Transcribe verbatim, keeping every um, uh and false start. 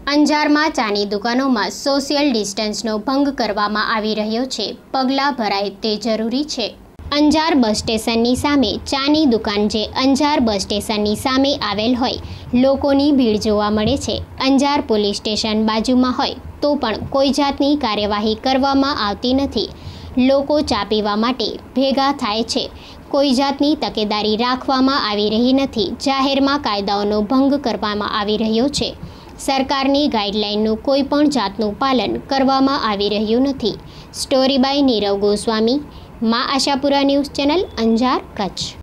અંજારમાં ચાની દુકાનોમાં સોશિયલ ડિસ્ટન્સનો ભંગ કરવામાં આવી રહ્યો છે. પગલાં ભરાય તે જરૂરી છે. અંજાર બસ સ્ટેશનની સામે ચાની દુકાન જે અંજાર બસ સ્ટેશનની સામે આવેલ હોય, લોકોની ભીડ જોવા મળે છે. અંજાર પોલીસ સ્ટેશન બાજુમાં હોય તો પણ કોઈ જાતની કાર્યવાહી કરવામાં આવતી નથી. લોકો ચા પીવા માટે ભેગા થાય છે. કોઈ જાતની તકેદારી રાખવામાં આવી રહી નથી. જાહેરમાં કાયદાઓનો ભંગ કરવામાં આવી રહ્યો છે. સરકારની ગાઈડલાઈનનું કોઈ પણ જાતનું પાલન કરવામાં આવી રહ્યું નથી. Story by Nirav Goswami, Maa Ashapura news channel, Anjar, Kutch.